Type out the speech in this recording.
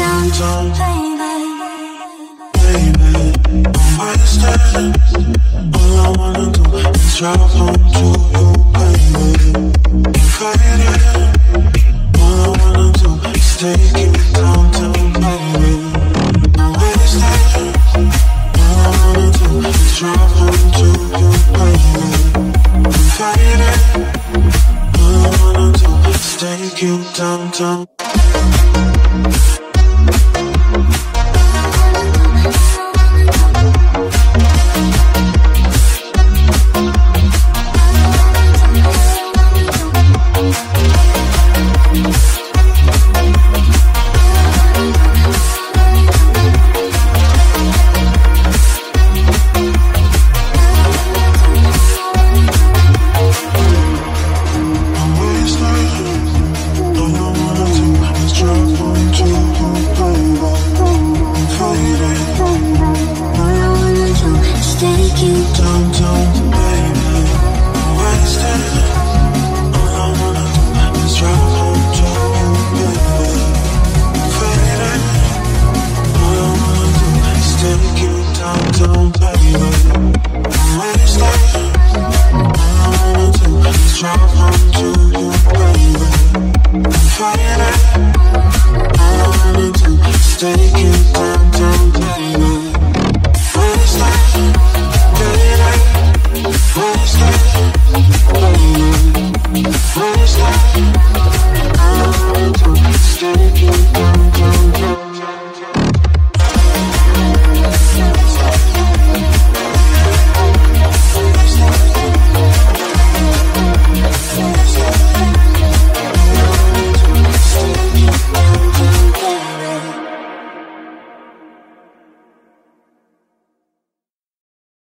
down, baby. I'm fire standing. All I wanna do is drive home to you, baby. If I get it, all I wanna do is take you.